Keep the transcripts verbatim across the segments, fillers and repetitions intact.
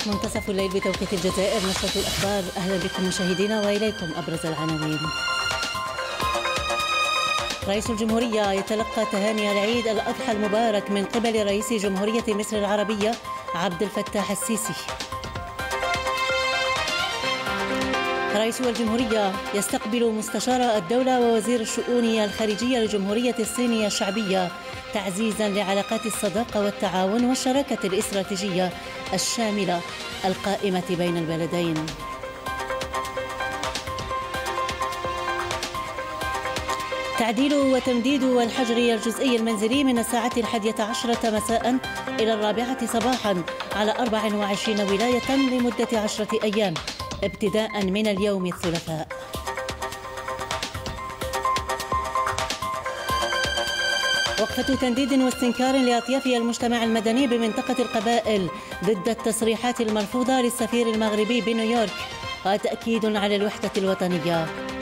منتصف الليل بتوقيت الجزائر. نشرة الأخبار، أهلا بكم مشاهدينا وإليكم أبرز العناوين. رئيس الجمهورية يتلقى تهاني العيد الأضحى المبارك من قبل رئيس جمهورية مصر العربية عبد الفتاح السيسي. رئيس الجمهورية يستقبل مستشار الدولة ووزير الشؤون الخارجية لجمهورية الصين الشعبية تعزيزا لعلاقات الصداقة والتعاون والشراكة الاستراتيجية الشاملة القائمة بين البلدين. تعديل وتمديد الحجر الجزئي المنزلي من الساعة الحادية عشرة مساء إلى الرابعة صباحا على أربع وعشرين ولاية لمدة عشرة أيام ابتداء من اليوم الثلاثاء. وقفة تنديد واستنكار لأطياف المجتمع المدني بمنطقة القبائل ضد التصريحات المرفوضة للسفير المغربي بنيويورك وتأكيد على الوحدة الوطنية.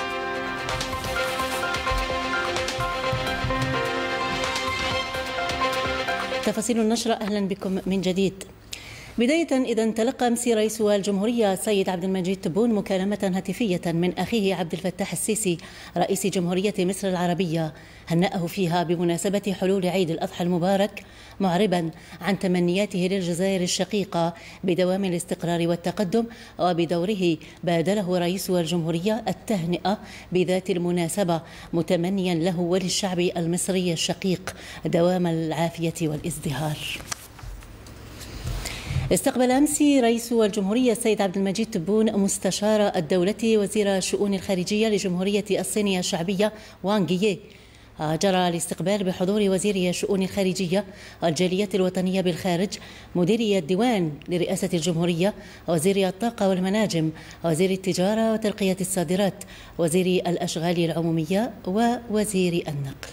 تفاصيل النشرة، أهلا بكم من جديد. بداية، إذا تلقى أمس رئيس الجمهورية السيد عبد المجيد تبون مكالمة هاتفية من أخيه عبد الفتاح السيسي رئيس جمهورية مصر العربية هنأه فيها بمناسبة حلول عيد الأضحى المبارك، معربا عن تمنياته للجزائر الشقيقة بدوام الاستقرار والتقدم، وبدوره بادله رئيس الجمهورية التهنئة بذات المناسبة متمنيا له وللشعب المصري الشقيق دوام العافية والازدهار. استقبل أمس رئيس الجمهورية السيد عبد المجيد تبون مستشار الدولة وزير الشؤون الخارجية لجمهورية الصين الشعبية وانغ يي. جرى الاستقبال بحضور وزير الشؤون الخارجية والجالية الوطنية بالخارج، مديري الديوان لرئاسة الجمهورية، وزير الطاقة والمناجم، وزير التجارة وترقية الصادرات، وزير الأشغال العمومية، ووزير النقل.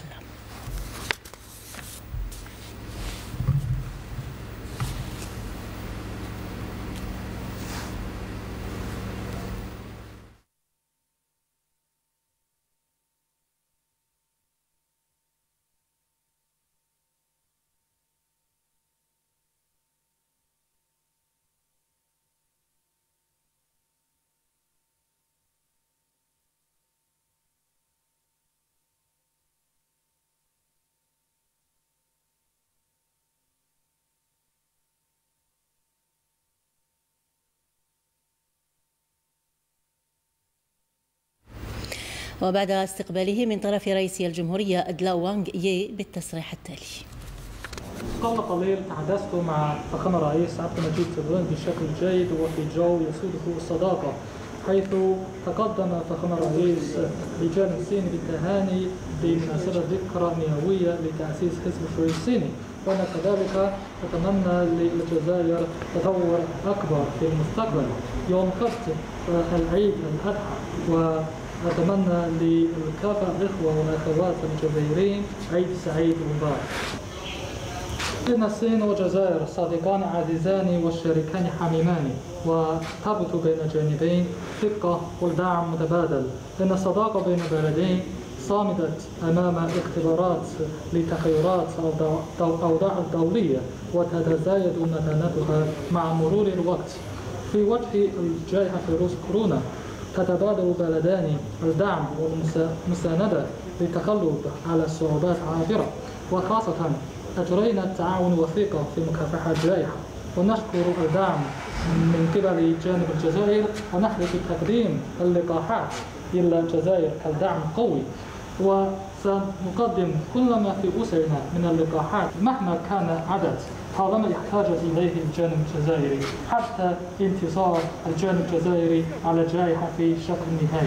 وبعد استقباله من طرف رئيس الجمهورية أدلى وانغ يي بالتصريح التالي: قبل قليل تحدثت مع فخامة الرئيس عبد المجيد تبون بشكل جيد وفي جو يسوده الصداقة، حيث تقدم فخامة الرئيس لجانب الصيني بالتهاني بمناسبة ذكرى مئوية لتأسيس حزب الشيوعي الصيني، وأنا كذلك أتمنى للجزائر تطور أكبر في المستقبل. يوم السبت العيد الأضحى، وأتمنى لكافة الإخوة والأخوات الجزائريين عيد سعيد ومبارك. إن الصين والجزائر صديقان عزيزان وشريكان حميمان، وتربط بين الجانبين ثقة والدعم متبادل. إن الصداقة بين البلدين صامدت أمام اختبارات لتغيرات الأوضاع الدولية، وتتزايد متانتها مع مرور الوقت. في وجه الجائحة فيروس كورونا تتبادل البلدان الدعم والمساندة للتغلب على الصعوبات العابرة، وخاصة أجرينا التعاون وثيقة في مكافحة الجائحة، ونشكر الدعم من قبل جانب الجزائر، ونحرص بتقديم اللقاحات إلى الجزائر كالدعم قوي، وسنقدم كل ما في وسعنا من اللقاحات مهما كان عدد طالما يحتاج إليه الجانب الجزائري، حتى انتصار الجانب الجزائري على الجائحة في شكل نهائي.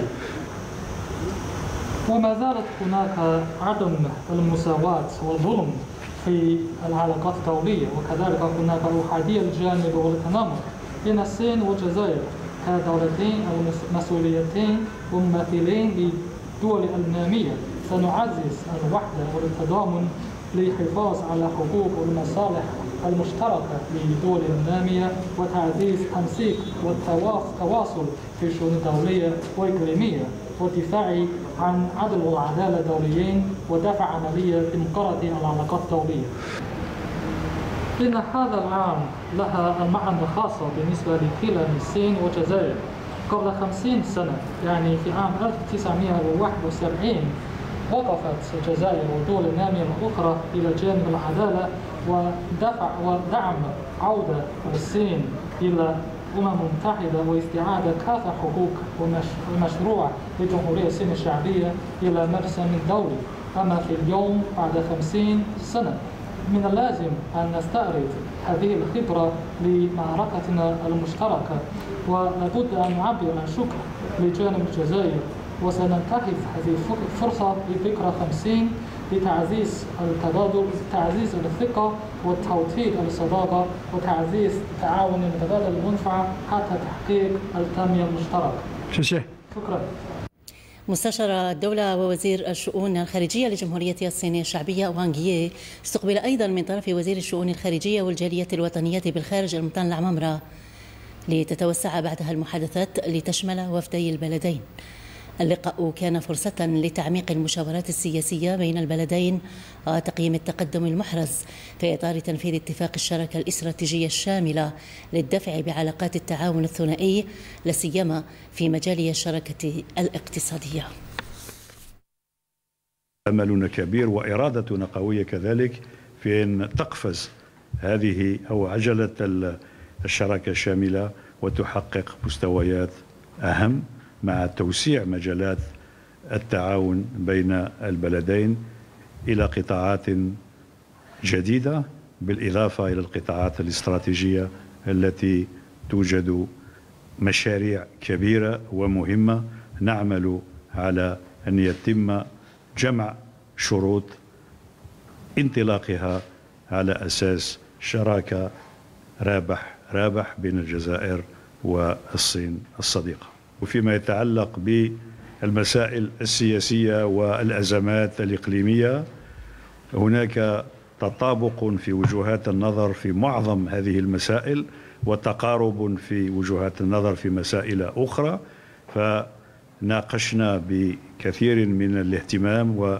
وما زالت هناك عدم المساواة والظلم في العلاقات الدولية، وكذلك هناك أحادية الجانب والتنمر بين الصين والجزائر كدولتين أو مسؤوليتين وممثلين للدول النامية. سنعزز الوحدة والتضامن للحفاظ على حقوق والمصالح المشتركة للدول النامية، وتعزيز التنسيق والتواصل في الشؤون الدولية والإقليمية، والدفاع عن عدل والعدالة الدوليين، ودفع عملية ديمقراطية العلاقات الدولية. إن هذا العام لها معنى خاصة بالنسبة لكلا من الصين والجزائر. قبل خمسين سنة، يعني في عام ألف وتسعمائة وواحد وسبعين، وقفت الجزائر والدول النامية الأخرى إلى جانب العدالة ودفع ودعم عودة الصين إلى الأمم المتحدة واستعادة كافة حقوق ومشروع لجمهورية الصين الشعبية إلى مرسم دولي. أما في اليوم بعد خمسين سنة من اللازم أن نستعرض هذه الخبرة لمعركتنا المشتركة، ولابد أن نعبر عن شكر لجانب الجزائر، وسننتهز هذه الفرصة لذكرى خمسين لتعزيز التبادل، تعزيز الثقة وتوطيد الصداقة وتعزيز التعاون المتبادل المنفعة حتى تحقيق التنمية المشتركة. شكرا. مستشار الدولة ووزير الشؤون الخارجية لجمهورية الصين الشعبية وانغ يي استقبل أيضا من طرف وزير الشؤون الخارجية والجالية الوطنية بالخارج المطان العمامرة، لتتوسع بعدها المحادثات لتشمل وفدي البلدين. اللقاء كان فرصة لتعميق المشاورات السياسية بين البلدين وتقييم التقدم المحرز في إطار تنفيذ اتفاق الشراكة الاستراتيجية الشاملة للدفع بعلاقات التعاون الثنائي، لا سيما في مجال الشراكة الاقتصادية. أملنا كبير وإرادتنا قوية كذلك في أن تقفز هذه أو عجلة الشراكة الشاملة وتحقق مستويات أهم مع توسيع مجالات التعاون بين البلدين إلى قطاعات جديدة، بالإضافة إلى القطاعات الاستراتيجية التي توجد مشاريع كبيرة ومهمة نعمل على أن يتم جمع شروط انطلاقها على أساس شراكة رابح رابح بين الجزائر والصين الصديقة. وفيما يتعلق بالمسائل السياسية والأزمات الإقليمية، هناك تطابق في وجهات النظر في معظم هذه المسائل وتقارب في وجهات النظر في مسائل أخرى، فناقشنا بكثير من الاهتمام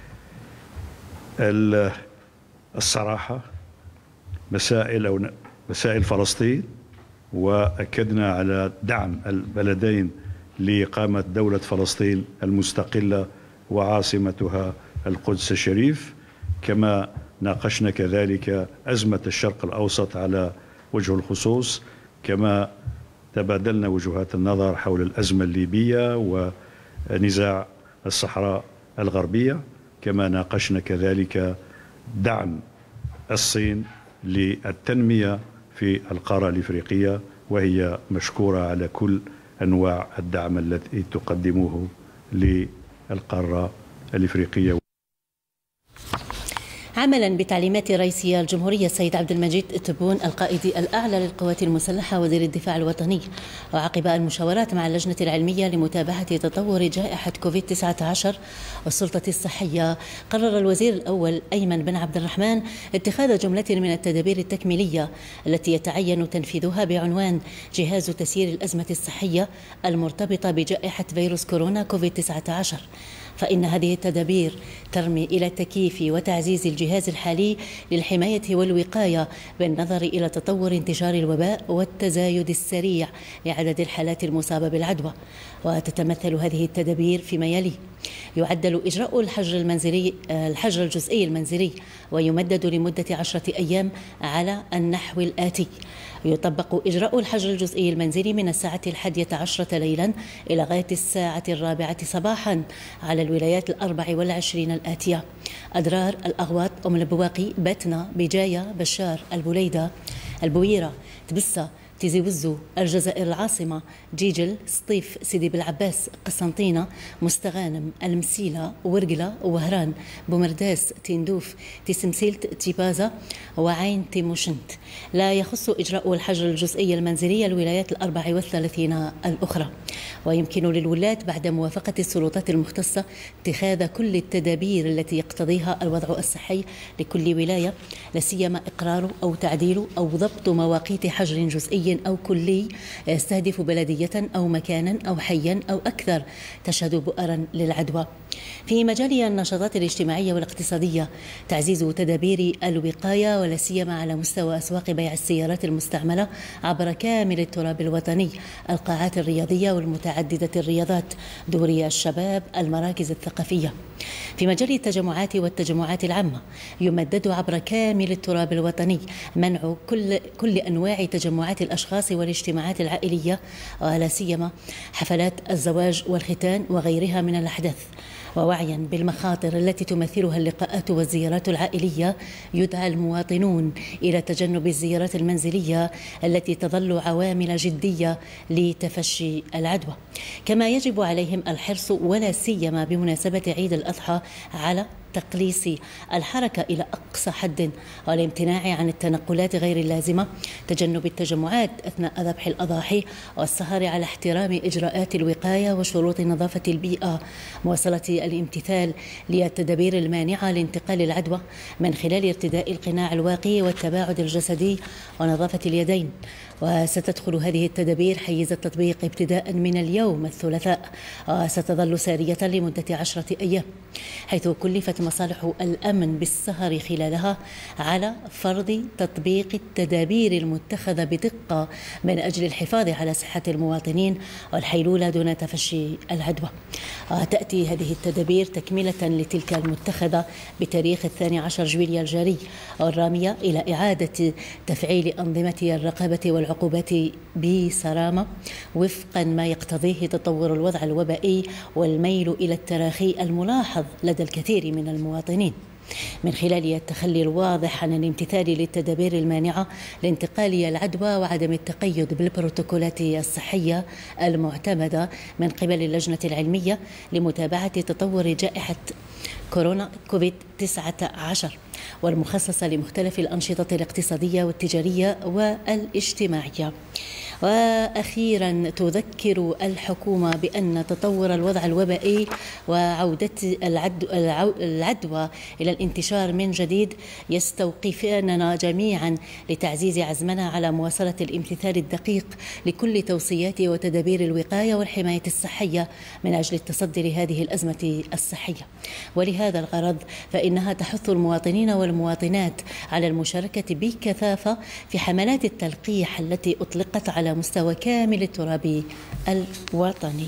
والصراحة مسائل أو مسائل فلسطين، وأكدنا على دعم البلدين لإقامة دولة فلسطين المستقلة وعاصمتها القدس الشريف. كما ناقشنا كذلك أزمة الشرق الأوسط على وجه الخصوص، كما تبادلنا وجهات النظر حول الأزمة الليبية ونزاع الصحراء الغربية. كما ناقشنا كذلك دعم الصين للتنمية في القارة الإفريقية، وهي مشكورة على كل أنواع الدعم الذي تقدمه للقارة الإفريقية. عملا بتعليمات رئيس الجمهورية السيد عبد المجيد تبون القائد الأعلى للقوات المسلحة وزير الدفاع الوطني، وعقب المشاورات مع اللجنة العلمية لمتابعة تطور جائحة كوفيد تسعة عشر والسلطة الصحية، قرر الوزير الأول أيمن بن عبد الرحمن اتخاذ جملة من التدابير التكميلية التي يتعين تنفيذها بعنوان جهاز تسيير الأزمة الصحية المرتبطة بجائحة فيروس كورونا كوفيد تسعة عشر. فإن هذه التدابير ترمي إلى تكييف وتعزيز الجهاز الحالي للحماية والوقاية بالنظر إلى تطور انتشار الوباء والتزايد السريع لعدد الحالات المصابة بالعدوى. وتتمثل هذه التدابير فيما يلي: يعدل إجراء الحجر المنزلي الحجر الجزئي المنزلي ويمدد لمدة عشرة أيام على النحو الآتي: يطبق إجراء الحجر الجزئي المنزلي من الساعة الحادية عشرة ليلا إلى غاية الساعة الرابعة صباحا على الولايات الأربع والعشرين الآتية: أدرار، الأغواط، أم البواقي، باتنا، بجاية، بشار، البوليدة، البويرة، تبسة، تيزي وزو، الجزائر العاصمة، جيجل، سطيف، سيدي بالعباس، قسنطينة، مستغانم، المسيلة، ورقلة، وهران، بومرداس، تندوف، تيسمسيلت، تيبازا، وعين تيموشنت. لا يخص إجراء الحجر الجزئي المنزلي الولايات الأربع والثلاثين الأخرى. ويمكن للولاة بعد موافقة السلطات المختصة اتخاذ كل التدابير التي يقتضيها الوضع الصحي لكل ولاية، لا سيما إقرار أو تعديل أو ضبط مواقيت حجر جزئي جزئي أو كلي يستهدف بلدية أو مكانا أو حيا أو أكثر تشهد بؤرا للعدوى. في مجال النشاطات الاجتماعية والاقتصادية تعزيز تدابير الوقاية ولا سيما على مستوى أسواق بيع السيارات المستعملة عبر كامل التراب الوطني، القاعات الرياضية والمتعددة الرياضات، دوري الشباب، المراكز الثقافية. في مجال التجمعات والتجمعات العامة يمدد عبر كامل التراب الوطني منع كل كل أنواع تجمعات الأشخاص والاجتماعات العائلية ولا سيما حفلات الزواج والختان وغيرها من الأحداث. ووعيا بالمخاطر التي تمثلها اللقاءات والزيارات العائلية يدعى المواطنون إلى تجنب الزيارات المنزلية التي تظل عوامل جدية لتفشي العدوى. كما يجب عليهم الحرص ولا سيما بمناسبة عيد الأضحى على تقليص الحركة إلى أقصى حد والامتناع عن التنقلات غير اللازمة، تجنب التجمعات أثناء ذبح الأضاحي والسهر على احترام إجراءات الوقاية وشروط نظافة البيئة، مواصلة الامتثال للتدابير المانعة لانتقال العدوى من خلال ارتداء القناع الواقي والتباعد الجسدي ونظافة اليدين. وستدخل هذه التدابير حيز التطبيق ابتداء من اليوم الثلاثاء وستظل سارية لمدة عشرة أيام، حيث كلفت مصالح الأمن بالسهر خلالها على فرض تطبيق التدابير المتخذة بدقة من أجل الحفاظ على صحة المواطنين والحيلولة دون تفشي العدوى. تأتي هذه التدابير تكملة لتلك المتخذة بتاريخ الثاني عشر جويلية الجاري والرامية إلى إعادة تفعيل أنظمة الرقابة والعقوبات بصرامة وفقا ما يقتضيه تطور الوضع الوبائي والميل إلى التراخي الملاحظ لدى الكثير من المواطنين، من خلال التخلي الواضح عن الامتثال للتدابير المانعة لانتقال العدوى وعدم التقيد بالبروتوكولات الصحية المعتمدة من قبل اللجنة العلمية لمتابعة تطور جائحة كورونا كوفيد تسعة عشر والمخصصة لمختلف الأنشطة الاقتصادية والتجارية والاجتماعية. وأخيرا تذكر الحكومة بأن تطور الوضع الوبائي وعودة العدوى إلى الانتشار من جديد يستوقفاننا جميعا لتعزيز عزمنا على مواصلة الامتثال الدقيق لكل توصيات وتدابير الوقاية والحماية الصحية من أجل التصدي لهذه الأزمة الصحية. ولهذا الغرض فإنها تحث المواطنين والمواطنات على المشاركة بكثافة في حملات التلقيح التي أطلقت على مستوى كامل التراب الوطني.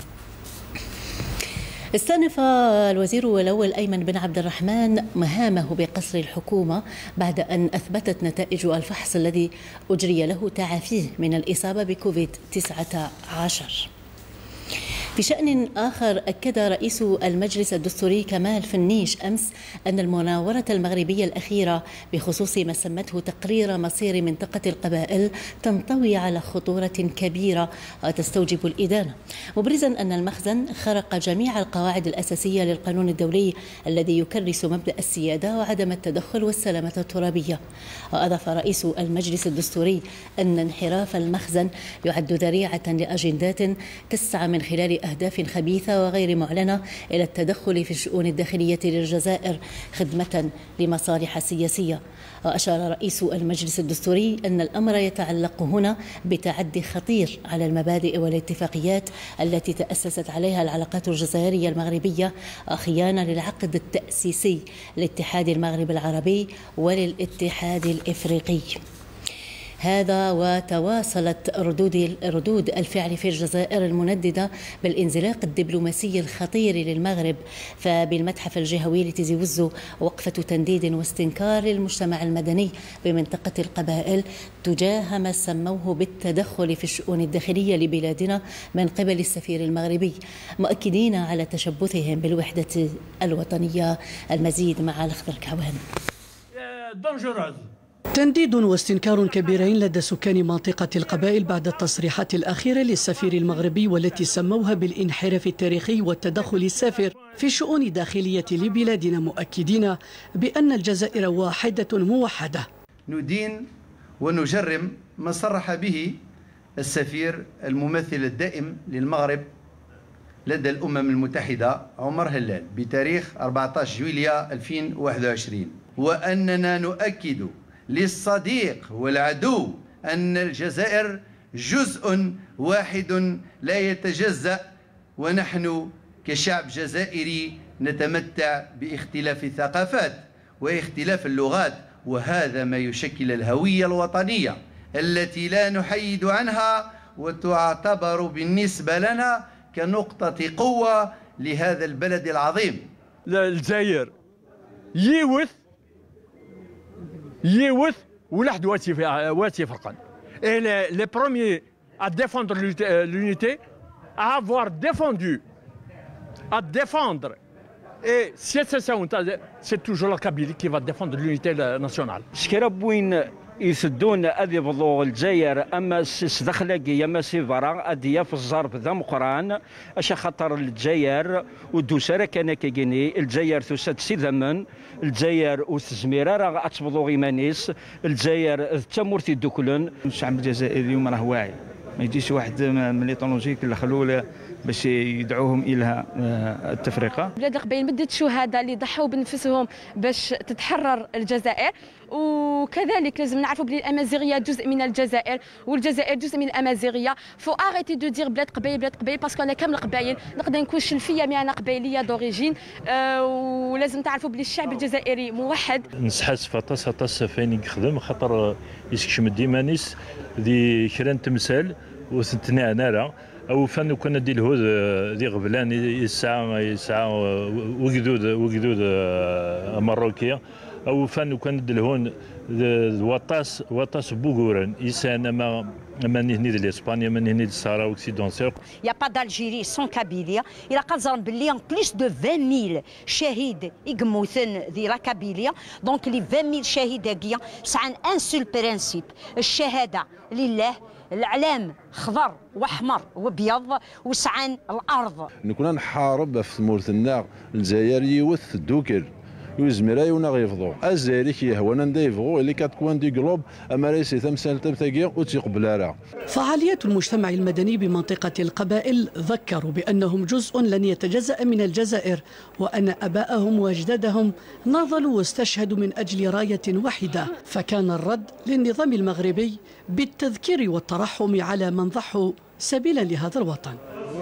استأنف الوزير الأول أيمن بن عبد الرحمن مهامه بقصر الحكومة بعد أن أثبتت نتائج الفحص الذي أجري له تعافيه من الإصابة بكوفيد تسعة عشر. في شأن آخر أكد رئيس المجلس الدستوري كمال فنيش أمس أن المناورة المغربية الأخيرة بخصوص ما سمته تقرير مصير منطقة القبائل تنطوي على خطورة كبيرة وتستوجب الإدانة، مبرزا أن المخزن خرق جميع القواعد الأساسية للقانون الدولي الذي يكرس مبدأ السيادة وعدم التدخل والسلامة الترابية. وأضاف رئيس المجلس الدستوري أن انحراف المخزن يعد ذريعة لأجندات تسعى من خلال أهداف خبيثة وغير معلنة إلى التدخل في الشؤون الداخلية للجزائر خدمة لمصالح سياسية. وأشار رئيس المجلس الدستوري أن الأمر يتعلق هنا بتعدي خطير على المبادئ والاتفاقيات التي تأسست عليها العلاقات الجزائرية المغربية وخيانة للعقد التأسيسي لاتحاد المغرب العربي وللاتحاد الإفريقي. هذا وتواصلت ردود ردود الفعل في الجزائر المنددة بالانزلاق الدبلوماسي الخطير للمغرب، فبالمتحف الجهوي لتيزي وزو وقفة تنديد واستنكار للمجتمع المدني بمنطقة القبائل تجاه ما سموه بالتدخل في الشؤون الداخلية لبلادنا من قبل السفير المغربي، مؤكدين على تشبثهم بالوحدة الوطنية. المزيد مع الأخضر كعوان. تنديد واستنكار كبيرين لدى سكان منطقة القبائل بعد التصريحات الأخيرة للسفير المغربي والتي سموها بالانحراف التاريخي والتدخل السافر في الشؤون الداخلية لبلادنا، مؤكدين بأن الجزائر واحدة موحدة. ندين ونجرم ما صرح به السفير الممثل الدائم للمغرب لدى الأمم المتحدة عمر هلال بتاريخ أربعة عشر جويلية ألفين وواحد وعشرين، وأننا نؤكد للصديق والعدو أن الجزائر جزء واحد لا يتجزأ، ونحن كشعب جزائري نتمتع باختلاف الثقافات واختلاف اللغات، وهذا ما يشكل الهوية الوطنية التي لا نحيد عنها، وتعتبر بالنسبة لنا كنقطة قوة لهذا البلد العظيم. الجزائر يوث يوث ولحد واتي واتي فرقا. Et les, les premiers à défendre l'unité, à avoir défendu, à défendre. Et c'est toujours la Kabylie qui va défendre l'unité nationale. يسدون أذي بضو الجزائر أما سدخلاقي أما سيفرا أديا في الزرب ذا مقران أشا خطر الجزائر ودوسرة كان كيجيني الجزائر تسد سي ذمن الجزائر وتزميرة راه أتبضو غيمانيس الجزائر تمورتي دوكلن. الشعب الجزائري اليوم راه واعي، ما يجيش واحد من لي طونوجيك اللي خلوه باش يدعوهم الى التفرقه. بلاد القبائل مدة شهداء اللي ضحوا بنفسهم باش تتحرر الجزائر، وكذلك لازم نعرفوا بلي الامازيغيه جزء من الجزائر والجزائر جزء من الامازيغيه. فو اريتي دو دير بلاد قبائل بلاد قبائل باسكو انا كامل قبائل نقدر نكون شلفيه مي انا قبائليه دوريجين. أه ولازم تعرفوا بلي الشعب الجزائري موحد. نسحس فطاس فطاس فين يخدم خاطر يسكشم ديمانيس ذي كران تمثال وثنتنا نارا او فانو كنا دي الهود دي غبلان يسعى يسعى وقدود وقدود مروكيه او فانو كان دلهون وطاس وطاس بوغورن يسان ما ما نهني ديال اسبانيا ما نهني ديال الصحراء اوكسيدونسيال. يا با دالجيري سون كابيليا الى قازرن بلي ان بليس دو عشرين ميل شهيد يقموثن ذي لا كابيليا. دونك لي عشرين ميل شهيد هكيا سعان ان سول برانسيب الشهاده لله. العلام خضر واحمر وابيض وسعان الارض. نكون نحارب في مورثنا الجزائر يوث الدوكر يزمرا يونا غيفضو الجزائري كيهوانا ندا يفغو اللي كتكون دي كلوب اما ريسي تمثال تمثاكيا وتيقبل راه. فعاليات المجتمع المدني بمنطقة القبائل ذكروا بأنهم جزء لن يتجزأ من الجزائر، وأن أباءهم وأجدادهم ناضلوا واستشهدوا من أجل راية واحدة، فكان الرد للنظام المغربي بالتذكير والترحم على من ضحوا سبيلا لهذا الوطن.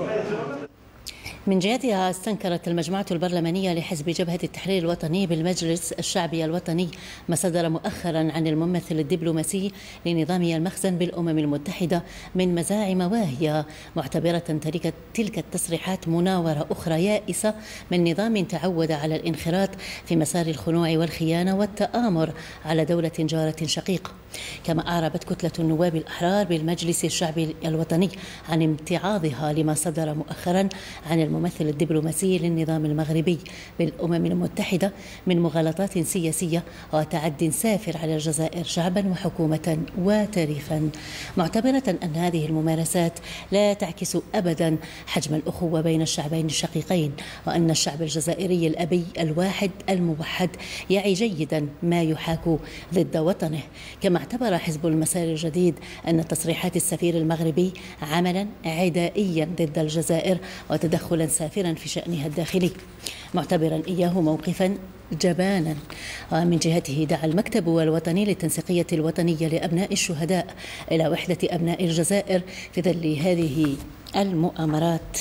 من جهتها استنكرت المجموعة البرلمانية لحزب جبهة التحرير الوطني بالمجلس الشعبي الوطني ما صدر مؤخرا عن الممثل الدبلوماسي لنظام المخزن بالأمم المتحدة من مزاعم واهية، معتبرة تلك التصريحات مناورة أخرى يائسة من نظام تعود على الانخراط في مسار الخنوع والخيانة والتآمر على دولة جارة شقيقة. كما أعربت كتلة النواب الأحرار بالمجلس الشعبي الوطني عن امتعاضها لما صدر مؤخرا عن الممثل الدبلوماسي للنظام المغربي بالأمم المتحدة من مغالطات سياسية وتعد سافر على الجزائر شعبا وحكومة وتاريخا، معتبرة أن هذه الممارسات لا تعكس أبدا حجم الأخوة بين الشعبين الشقيقين، وأن الشعب الجزائري الأبي الواحد الموحد يعي جيدا ما يحاك ضد وطنه. كما اعتبر حزب المسار الجديد أن تصريحات السفير المغربي عملا عدائيا ضد الجزائر وتدخلا سافرا في شأنها الداخلي، معتبرا إياه موقفا جبانا. ومن جهته دعا المكتب الوطني للتنسيقية الوطنية لأبناء الشهداء إلى وحدة أبناء الجزائر في ظل هذه المؤامرات.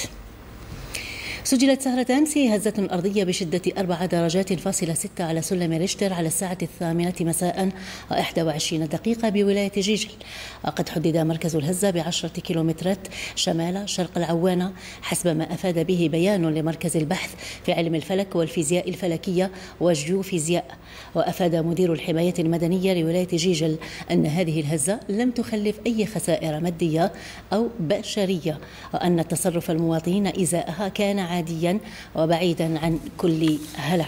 سجلت سهرة أمس هزة أرضية بشدة أربع درجات فاصلة ستة على سلم ريشتر على الساعة الثامنة مساء وإحدى وعشرين دقيقة بولاية جيجل. وقد حدد مركز الهزة بعشرة كيلومترات شمال شرق العوانة حسب ما أفاد به بيان لمركز البحث في علم الفلك والفيزياء الفلكية والجيوفيزياء. وأفاد مدير الحماية المدنية لولاية جيجل أن هذه الهزة لم تخلف أي خسائر مادية أو بشرية، وأن تصرف المواطنين إزاءها كان عاديا وبعيدا عن كل هلع.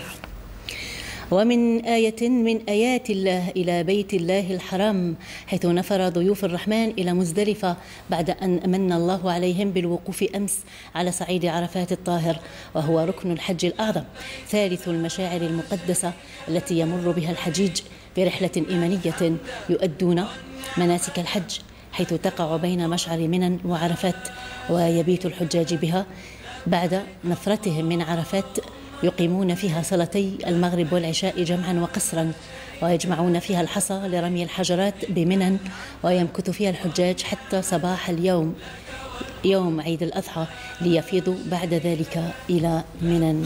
ومن آية من آيات الله إلى بيت الله الحرام، حيث نفر ضيوف الرحمن إلى مزدلفة بعد أن من الله عليهم بالوقوف أمس على صعيد عرفات الطاهر، وهو ركن الحج الأعظم ثالث المشاعر المقدسة التي يمر بها الحجيج برحلة إيمانية يؤدون مناسك الحج، حيث تقع بين مشعر منى وعرفات، ويبيت الحجاج بها بعد نفرتهم من عرفات يقيمون فيها صلاتي المغرب والعشاء جمعا وقصرا، ويجمعون فيها الحصى لرمي الحجرات بمنن، ويمكث فيها الحجاج حتى صباح اليوم يوم عيد الأضحى ليفيضوا بعد ذلك إلى منن.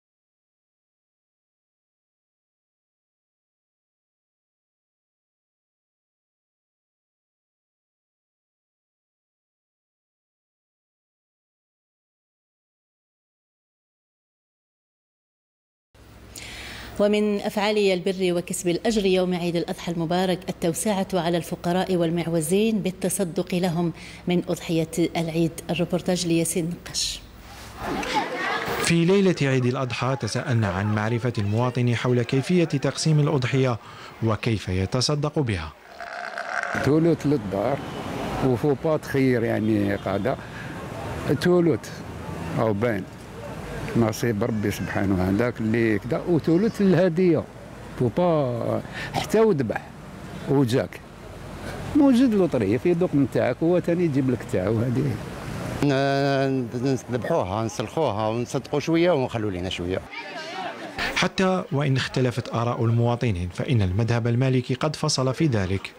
ومن أفعال البر وكسب الأجر يوم عيد الأضحى المبارك التوسعة على الفقراء والمعوزين بالتصدق لهم من أضحية العيد. الريبورتاج لياسين نقش. في ليلة عيد الأضحى تساءلنا عن معرفة المواطن حول كيفية تقسيم الأضحية وكيف يتصدق بها. ثلث للدار وفوبا تخير يعني قاعدة ثلث أو بان نصيب ربي سبحانه هذاك اللي كذا، وثلث الهديه فوبا حتى وذبح وجاك موجود لوطريه في دوق نتاعك هو ثاني يجيب لك تاعو. هذه نذبحوها نسلخوها ونصدقوا شويه ونخلوا لنا شويه. حتى وان اختلفت اراء المواطنين فان المذهب المالكي قد فصل في ذلك.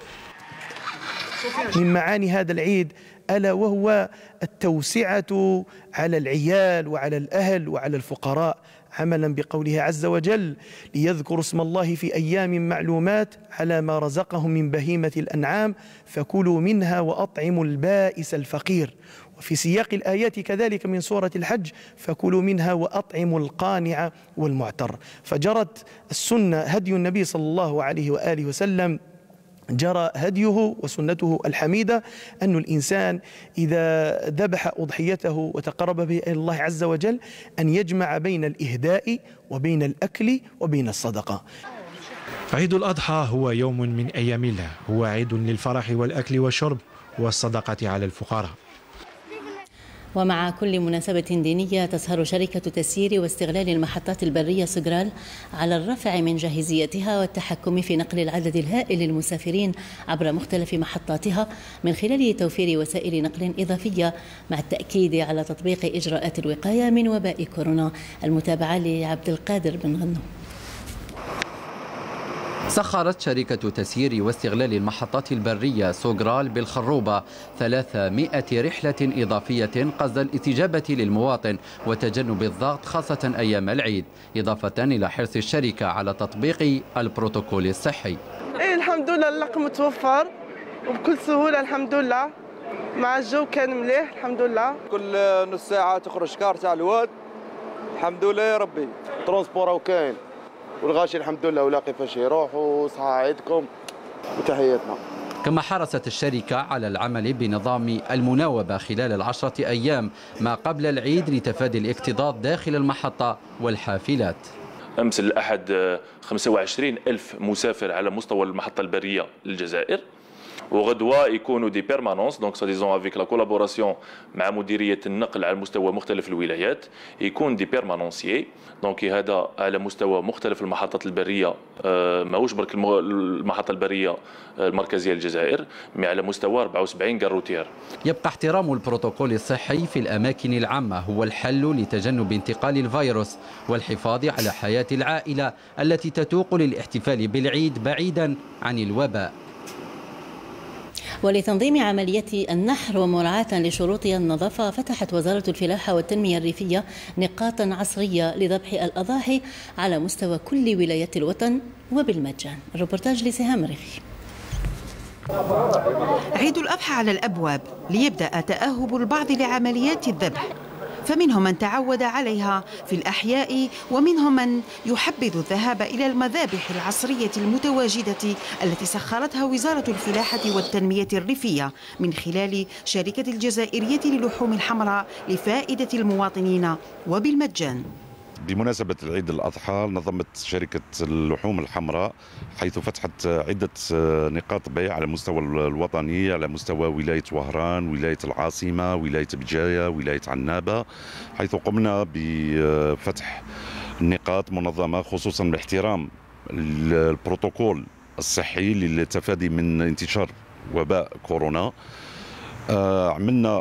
من معاني هذا العيد ألا وهو التوسعة على العيال وعلى الأهل وعلى الفقراء، عملا بقوله عز وجل ليذكروا اسم الله في أيام معلومات على ما رزقهم من بهيمة الأنعام فكلوا منها وأطعموا البائس الفقير. وفي سياق الآيات كذلك من سورة الحج فكلوا منها وأطعموا القانع والمعتر. فجرت السنة هدي النبي صلى الله عليه وآله وسلم، جرى هديه وسنته الحميدة أن الإنسان إذا ذبح أضحيته وتقرب به إلى الله عز وجل أن يجمع بين الإهداء وبين الأكل وبين الصدقة. عيد الأضحى هو يوم من أيام الله، هو عيد للفرح والأكل والشرب والصدقة على الفقراء. ومع كل مناسبة دينية تسهر شركة تسيير واستغلال المحطات البرية سوغرال على الرفع من جاهزيتها والتحكم في نقل العدد الهائل للمسافرين عبر مختلف محطاتها من خلال توفير وسائل نقل إضافية، مع التأكيد على تطبيق إجراءات الوقاية من وباء كورونا. المتابعة لعبد القادر بن غنو. سخرت شركة تسيير واستغلال المحطات البرية سوغرال بالخروبة ثلاثمائة رحلة إضافية قصد الاستجابة للمواطن وتجنب الضغط خاصة أيام العيد، إضافة إلى حرص الشركة على تطبيق البروتوكول الصحي. إيه الحمد لله اللقم متوفر وبكل سهولة الحمد لله، مع الجو كان مليح الحمد لله. كل نص ساعة تخرج كار تاع الواد الحمد لله يا ربي. ترونسبور وكاين والغاشي الحمد لله ولا كيفاش يروح، وصحة عيدكم وتحياتنا. كما حرصت الشركة على العمل بنظام المناوبة خلال العشرة أيام ما قبل العيد لتفادي الاكتظاظ داخل المحطة والحافلات. أمس الأحد خمسة وعشرين ألف مسافر على مستوى المحطة البرية للجزائر، وغدوة يكونوا دي بيرمانونس دونك سو ديزون افيك لا كولابوراسيون مع مديرية النقل على مستوى مختلف الولايات، يكون دي بيرمانونسيي دونك هذا على مستوى مختلف المحطات البرية، ماهوش برك المحطة البرية المركزية للجزائر، مي على مستوى أربعة وسبعين كاروتير. يبقى احترام البروتوكول الصحي في الأماكن العامة هو الحل لتجنب انتقال الفيروس والحفاظ على حياة العائلة التي تتوق للاحتفال بالعيد بعيدا عن الوباء. ولتنظيم عملية النحر ومراعاة لشروط النظافة فتحت وزارة الفلاحة والتنمية الريفية نقاطا عصرية لذبح الأضاحي على مستوى كل ولايات الوطن وبالمجان. الريبورتاج لسهام ريخي. عيد الأضحى على الأبواب ليبدأ تأهب البعض لعمليات الذبح، فمنهم من تعود عليها في الأحياء ومنهم من يحبذ الذهاب إلى المذابح العصرية المتواجدة التي سخرتها وزارة الفلاحة والتنمية الريفية من خلال شركة الجزائرية للحوم الحمراء لفائدة المواطنين وبالمجان. بمناسبة العيد الأضحى نظمت شركة اللحوم الحمراء حيث فتحت عدة نقاط بيع على المستوى الوطني، على مستوى ولاية وهران، ولاية العاصمة، ولاية بجاية، ولاية عنابة، حيث قمنا بفتح نقاط منظمة خصوصا باحترام البروتوكول الصحي للتفادي من انتشار وباء كورونا. عملنا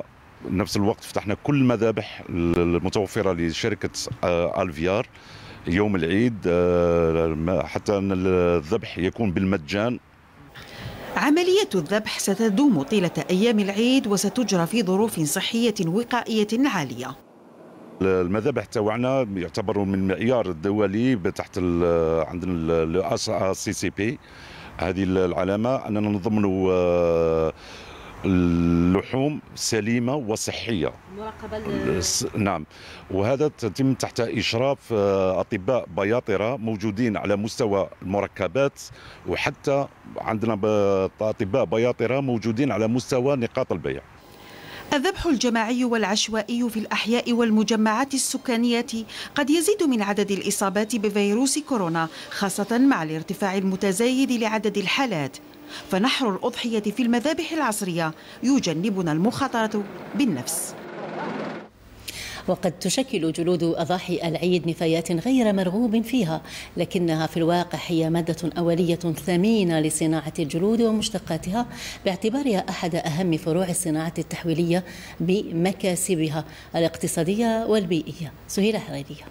نفس الوقت فتحنا كل المذابح المتوفرة لشركة الفيار يوم العيد حتى أن الذبح يكون بالمجان. عملية الذبح ستدوم طيلة أيام العيد وستجرى في ظروف صحية وقائية عالية. المذابح تاعنا يعتبروا من المعيار الدولي تحت عندنا السي سي بي، هذه العلامة أننا نضمن اللحوم سليمة وصحية مراقبة. نعم، وهذا تتم تحت إشراف أطباء بياطرة موجودين على مستوى المركبات، وحتى عندنا أطباء بياطرة موجودين على مستوى نقاط البيع. الذبح الجماعي والعشوائي في الأحياء والمجمعات السكانية قد يزيد من عدد الإصابات بفيروس كورونا، خاصة مع الارتفاع المتزايد لعدد الحالات، فنحر الأضحية في المذابح العصرية يجنبنا المخاطرة بالنفس. وقد تشكل جلود أضاحي العيد نفايات غير مرغوب فيها، لكنها في الواقع هي مادة أولية ثمينة لصناعة الجلود ومشتقاتها، باعتبارها أحد أهم فروع الصناعة التحويلية بمكاسبها الاقتصادية والبيئية. سهيلة حريرية.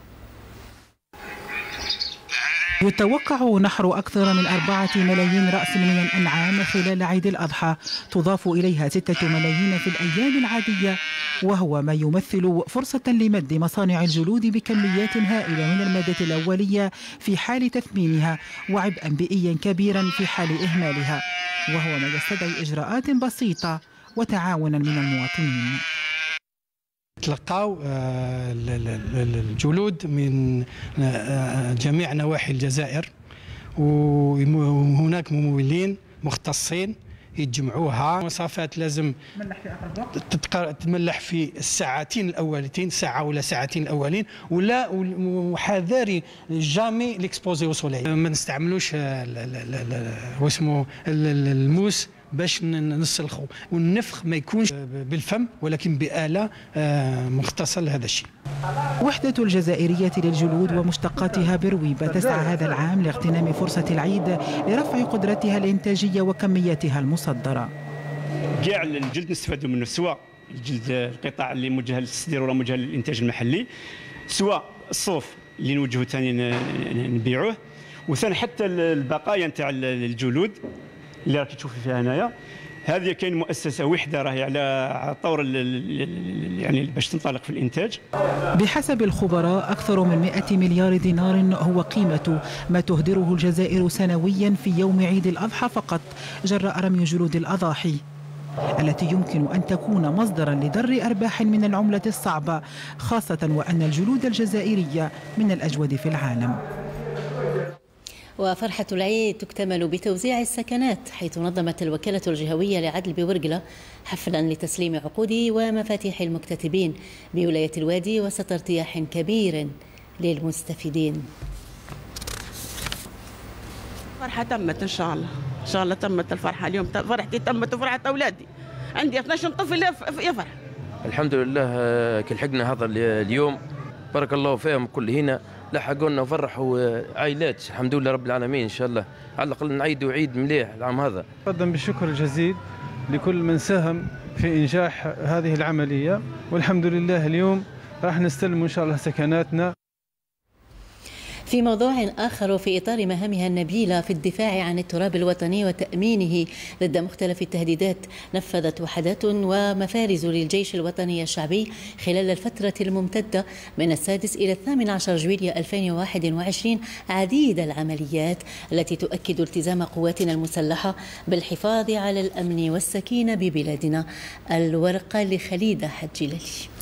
يتوقع نحر أكثر من أربعة ملايين رأس من الأنعام خلال عيد الأضحى، تضاف إليها ستة ملايين في الأيام العادية، وهو ما يمثل فرصة لمد مصانع الجلود بكميات هائلة من المادة الأولية في حال تثمينها، وعبئا بيئيا كبيرا في حال إهمالها، وهو ما يستدعي إجراءات بسيطة وتعاونا من المواطنين. تلقاو الجلود من جميع نواحي الجزائر، وهناك ممولين مختصين يتجمعوها. المسافات لازم تتملح في الساعتين الاولتين، ساعه ولا ساعتين الاولين، ولا وحذاري جامي ليكسبوزي او سولي. ما نستعملوش واسمه الموس باش نسلخوا، والنفخ ما يكونش بالفم ولكن بآلة مختصة لهذا الشيء. وحدة الجزائرية للجلود ومشتقاتها برويبة تسعى هذا العام لاغتنام فرصة العيد لرفع قدرتها الإنتاجية وكمياتها المصدرة. كاع الجلد نستفادوا منه، سواء الجلد القطع اللي موجهه للتصدير ولا موجهه للإنتاج المحلي، سواء الصوف اللي نوجهه ثاني نبيعوه، وثاني حتى البقايا نتاع الجلود اللي راكي تشوفي فيها هنايا. هذه كاين مؤسسه وحده راهي على طور يعني باش تنطلق في الانتاج. بحسب الخبراء اكثر من مئة مليار دينار هو قيمه ما تهدره الجزائر سنويا في يوم عيد الاضحى فقط جراء رمي جلود الاضاحي، التي يمكن ان تكون مصدرا لدر ارباح من العمله الصعبه، خاصه وان الجلود الجزائريه من الاجود في العالم. وفرحة العيد تكتمل بتوزيع السكنات، حيث نظمت الوكالة الجهوية لعدل بورقلة حفلا لتسليم عقود ومفاتيح المكتتبين بولاية الوادي، وسط ارتياح كبير للمستفيدين. فرحة تمت إن شاء الله، إن شاء الله تمت الفرحة اليوم، فرحتي تمت وفرحة أولادي، عندي اثناش طفل يفرح. الحمد لله كي لحقنا هذا اليوم، بارك الله فيهم كل هنا لحقونا وفرحوا عائلات، الحمد لله رب العالمين. ان شاء الله على الاقل نعيدوا عيد مليح العام هذا. نقدم بالشكر الجزيل لكل من ساهم في انجاح هذه العمليه، والحمد لله اليوم راح نستلم ان شاء الله سكناتنا. في موضوع آخر، في إطار مهامها النبيلة في الدفاع عن التراب الوطني وتأمينه ضد مختلف التهديدات، نفذت وحدات ومفارز للجيش الوطني الشعبي خلال الفترة الممتدة من السادس إلى الثامن عشر جويلية ألفين وواحد وعشرين عديد العمليات التي تؤكد التزام قواتنا المسلحة بالحفاظ على الأمن والسكينة ببلادنا. الورقة لخليدة حجللي.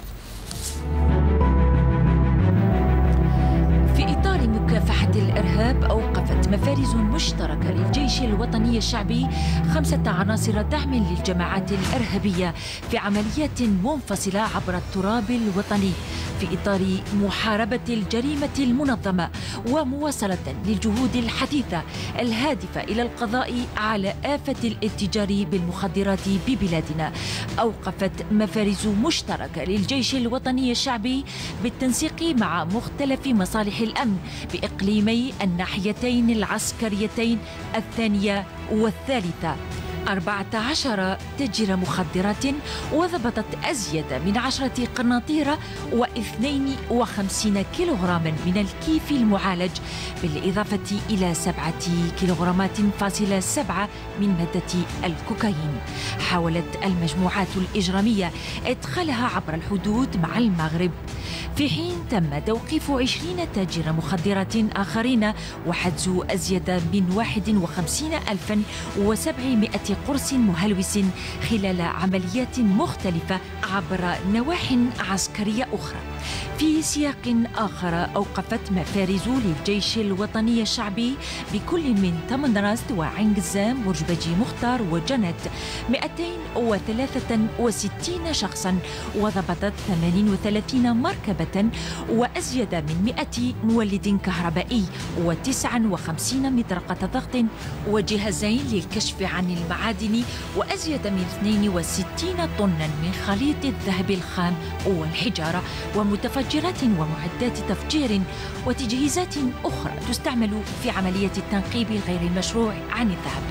في إطار مكافحة الإرهاب، أوقفت مفارز مشتركة للجيش الوطني الشعبي خمسة عناصر دعم للجماعات الإرهابية في عمليات منفصلة عبر التراب الوطني في إطار محاربة الجريمة المنظمة ومواصلة للجهود الحثيثة الهادفة إلى القضاء على آفة الاتجار بالمخدرات ببلادنا. أوقفت مفارز مشتركة للجيش الوطني الشعبي بالتنسيق مع مختلف مصالح الأمن بإقليمي الناحيتين العسكريتين الثانية والثالثة أربعة عشر تاجر مخدرات وضبطت أزيد من عشرة قناطير واثنين وخمسين كيلوغراما من الكيف المعالج، بالإضافة إلى سبعة كيلوغرامات فاصلة سبعة من مادة الكوكايين. حاولت المجموعات الإجرامية إدخالها عبر الحدود مع المغرب، في حين تم توقيف عشرين تاجر مخدرات آخرين وحجز أزيد من واحد وخمسين ألفا وسبعمائة قرص مهلوس خلال عمليات مختلفة عبر نواح عسكرية أخرى. في سياق آخر، أوقفت مفارز للجيش الوطني الشعبي بكل من تمنراست وعين قزام ورجبجي مختار وجنت مئتين وثلاثة وستين شخصا، وضبطت ثمانية وثلاثين مركبة وأزيد من مئة مولد كهربائي وتسعة وخمسين مطرقة ضغط وجهازين للكشف عن المعادن وأزيد من اثنين وستين طنا من خليط الذهب الخام والحجارة ومتفجرات ومعدات تفجير وتجهيزات أخرى تستعمل في عملية التنقيب غير المشروع عن الذهب.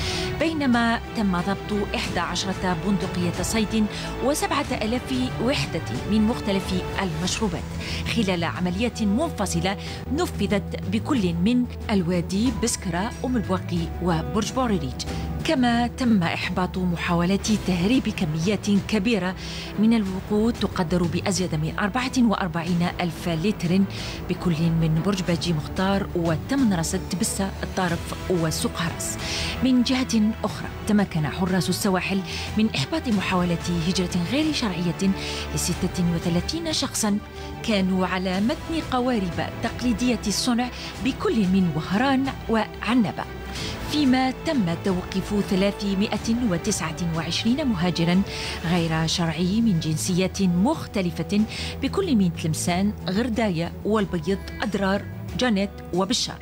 بينما تم ضبط إحدى عشرة بندقية صيد وسبعة آلاف وحدة من مختلف المشروبات خلال عمليات منفصلة نفذت بكل من الوادي، بسكرة، أم البواقي وبرج بوريريج. كما تم إحباط محاولات تهريب كميات كبيرة من الوقود تقدر بأزيد من أربعة وأربعين ألف لتر بكل من برج باجي مختار وتمنرست بسة الطارف وسوق هرس. من جهة أخرى، تمكن حراس السواحل من إحباط محاولة هجرة غير شرعية لستة وثلاثين شخصا كانوا على متن قوارب تقليدية الصنع بكل من وهران وعنبة، فيما تم توقيف ثلاثمائة وتسعة وعشرين مهاجرا غير شرعي من جنسيات مختلفة بكل من تلمسان، غرداية والبيض، أدرار، جانيت وبشار.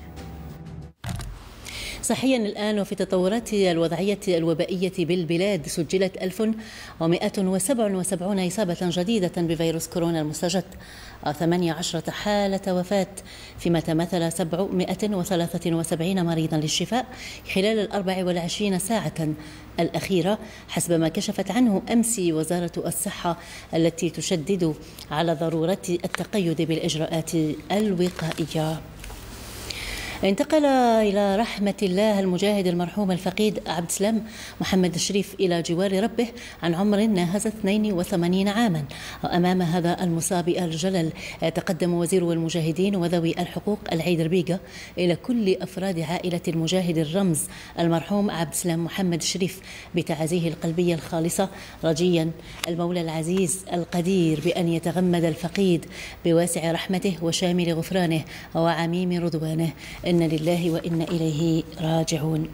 صحيا الآن، وفي تطورات الوضعية الوبائية بالبلاد، سجلت ألف ومئة وسبعة وسبعين إصابة جديدة بفيروس كورونا المستجد، ثمانية عشرة حالة وفاة، فيما تمثل سبعمائة وثلاثة وسبعين مريضا للشفاء خلال الأربع والعشرين ساعة الأخيرة، حسب ما كشفت عنه أمس وزارة الصحة، التي تشدد على ضرورة التقيد بالإجراءات الوقائية. انتقل إلى رحمة الله المجاهد المرحوم الفقيد عبد السلام محمد الشريف إلى جوار ربه عن عمر ناهز اثنين وثمانين عاما. وأمام هذا المصاب الجلل، تقدم وزير المجاهدين وذوي الحقوق العيد ربيقة إلى كل أفراد عائلة المجاهد الرمز المرحوم عبد السلام محمد الشريف بتعازيه القلبية الخالصة، رجيا المولى العزيز القدير بأن يتغمد الفقيد بواسع رحمته وشامل غفرانه وعميم رضوانه. إن لله وإنا إليه راجعون.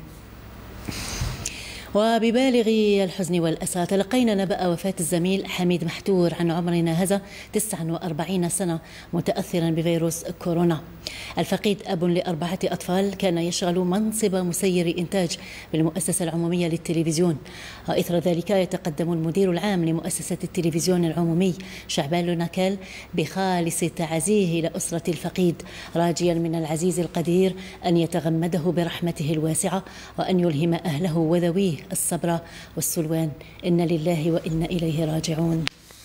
وببالغ الحزن والأسى، تلقينا نبأ وفاة الزميل حميد محتور عن عمر ناهز تسعة وأربعين سنة متأثرا بفيروس كورونا. الفقيد أب لأربعة أطفال، كان يشغل منصب مسير إنتاج بالمؤسسة العمومية للتلفزيون. وإثر ذلك يتقدم المدير العام لمؤسسة التلفزيون العمومي شعبان نكال بخالص تعازيه إلى أسرة الفقيد، راجيا من العزيز القدير أن يتغمده برحمته الواسعة وأن يلهم أهله وذويه الصبر والسلوان. إن لله وإنا إليه راجعون.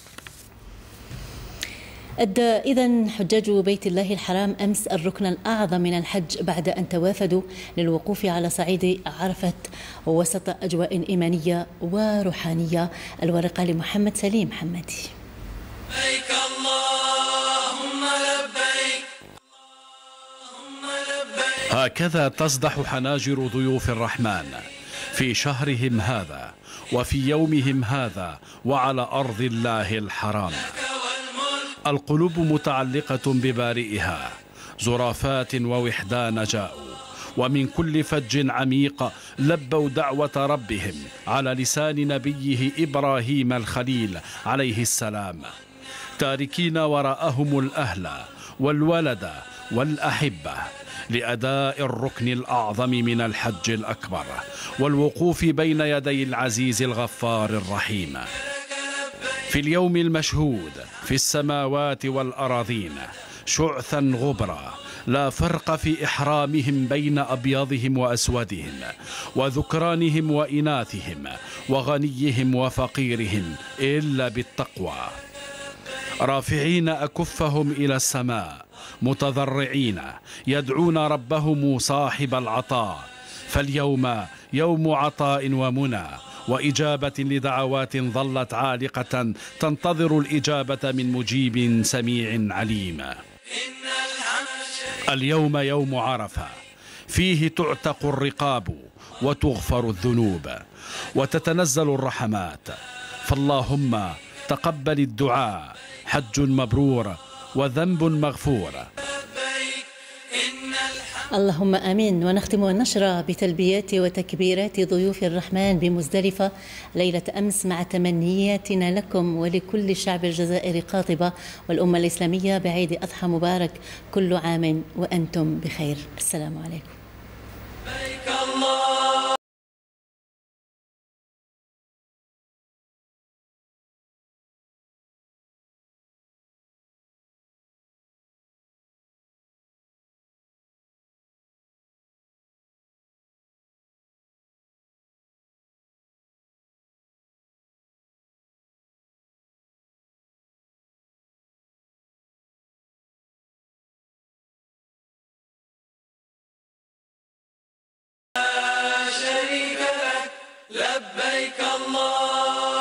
أدى إذن حجاج بيت الله الحرام أمس الركن الأعظم من الحج بعد أن توافدوا للوقوف على صعيد عرفة وسط أجواء إيمانية وروحانية. الورقة لمحمد سليم حمادي. لبيك اللهم لبيك اللهم لبيك. هكذا تصدح حناجر ضيوف الرحمن في شهرهم هذا وفي يومهم هذا وعلى أرض الله الحرام. القلوب متعلقة ببارئها، زرافات ووحدان جاءوا ومن كل فج عميق لبوا دعوة ربهم على لسان نبيه إبراهيم الخليل عليه السلام، تاركين وراءهم الأهل والولد والأحبة لأداء الركن الأعظم من الحج الأكبر والوقوف بين يدي العزيز الغفار الرحيم. في اليوم المشهود في السماوات والأراضين شعثا غبرا، لا فرق في إحرامهم بين أبيضهم وأسودهم، وذكرانهم وإناثهم، وغنيهم وفقيرهم، إلا بالتقوى، رافعين أكفهم إلى السماء متضرعين يدعون ربهم صاحب العطاء. فاليوم يوم عطاء ومنى وإجابة لدعوات ظلت عالقة تنتظر الإجابة من مجيب سميع عليم. اليوم يوم عرفة، فيه تعتق الرقاب وتغفر الذنوب وتتنزل الرحمات، فاللهم تقبل الدعاء، حج مبرور وذنب مغفور. اللهم آمين. ونختم النشرة بتلبيات وتكبيرات ضيوف الرحمن بمزدلفة ليلة أمس مع تمنياتنا لكم ولكل شعب الجزائر قاطبة والأمة الإسلامية بعيد أضحى مبارك، كل عام وأنتم بخير. السلام عليكم. لا شريك لك لبيك الله